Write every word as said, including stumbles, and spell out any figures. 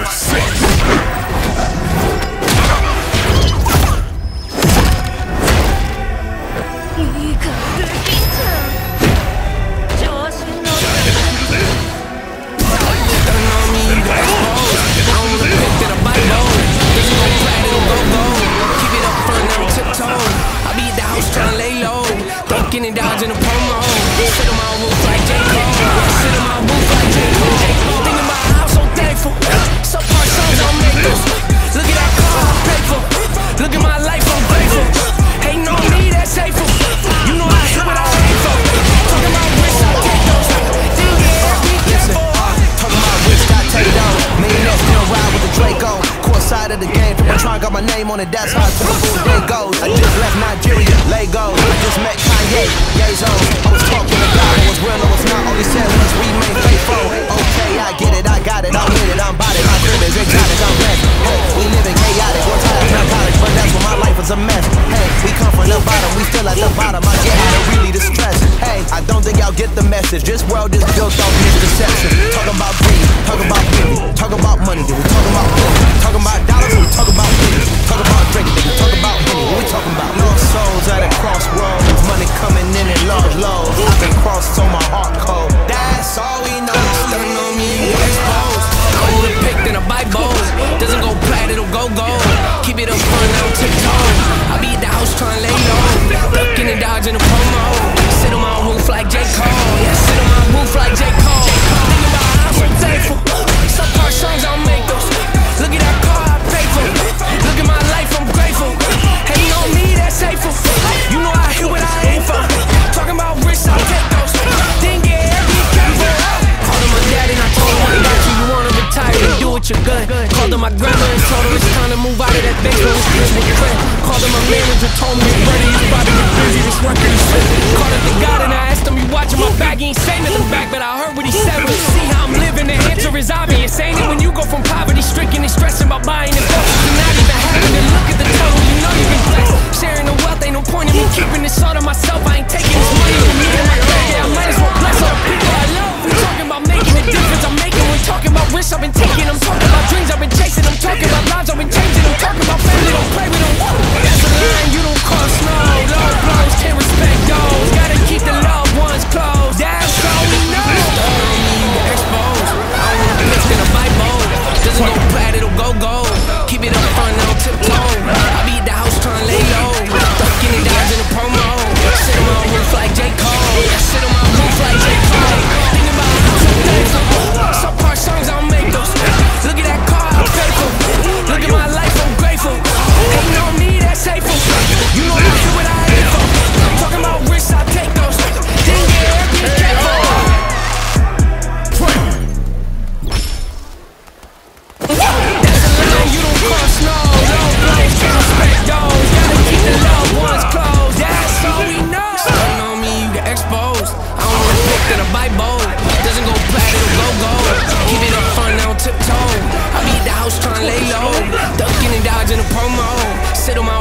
Getting dodging the promo. Sit on my roof like J. Cole. Sit on my roof like J. Cole. Thinking about how I'm so thankful. Some part songs I'll make those. Look at that car I paid for. Look at my life, I'm grateful. Hating on me, that's hateful. You know I hit what I aim for. Talking about wish I take those. Think yeah, be careful. Talking about wish I take those. Millionaires still ride with the Draco. Court side of the game. I'm trying to got my name on it. That's how to the full day goes. I just left Nigeria, Lagos. I just met Kanye, Yezo. I was talking to God, I was real, I was not. All he said was remain faithful. Okay, I get it, I got it, I'm with it, I'm about it. My crib is exotic, I'm blessed. Hey, we living chaotic, we're tired of narcotics, but that's when my life is a mess. Hey, we come from the bottom, we still at the bottom. I get out of really distressed. Hey, I don't think y'all get the message. This world is built off misconception. Talking about greed, talking about beauty, talking about money, then we talking about beauty. Talking about dollars, we talking about beauty. Talking about drinking, then we talking about money. What we talking about? Lost souls at a crossroads, money coming in in large loads. I've been crossed on my heart code. That's all we know. Stunning on me, exposed. I want a pick than a Bible. Doesn't go plat, it'll go gold. Keep it up front, I don't tiptoe. I be at the house trying to lay low. Ducking and dodging the promo. Sit on my roof like J. Cole. Yeah, sit on my roof like J. Cole. Think about how I'm so thankful. Some part songs I'll make those. Look at that car I paid for. Look at my life, I'm grateful. Hating on me, that's hateful. You know I hit what I aim for. Talking about risks, I'll take those. Then yeah, be careful. Called him my daddy and I told him I got you. You wanna retire, then do what you're good. Called him my grandma and told her it's time to move out of that basement. It's good with friend. Called him my manager, told me his brother, he's about to get busy. This working is shit. Called up the God and I asked him, you watching my back? He ain't say nothing back, but I heard what he said. When you see how I'm living, the answer is obvious. Ain't it when you go from poverty stricken and stressing about buying and books to not even having to look at the total, you know you've been blessed. Sharing the wealth ain't no point in me keeping this all to myself. I ain't taking this money from me and my dad. Yeah, I might as well bless all the people I love. We talking about making a difference I'm making. We're talking about risks I've been taking. I'm talking about dreams I've been chasing. I'm talking about lives I've been changing. I'm talking about family, don't play with them. That's a line you don't cross, no. Low blows, can't respect those. Gotta keep the loved ones close. That's all we know. Exposed. I don't want a bitch in a Bible. Doesn't go plat, it'll go gold. Keep it up front, I don't tiptoe. I be at the house trying to lay low. Ducking and dodging the promo. Sit on my roof like J. Cole. Sit on my roof like J. Cole. Thinking about how I'm so thankful. Some part songs I'll make those. Look at that car I'm faithful. Look at my life, I'm grateful. Hating on me, that's hateful. You know I do what I aim for. Talking about risks, I'll take those. Then yeah, be careful. That's a line you don't cross, no. Low blows, can't respect those. Gotta keep the loved ones close. That's all we know. Stunning on me, you get exposed. I don't want a pick than a Bible. Doesn't go plat, it'll go gold. Keep it up front, I don't tiptoe. I be at the house trying to lay low. Ducking and dodging the promo. Sit on my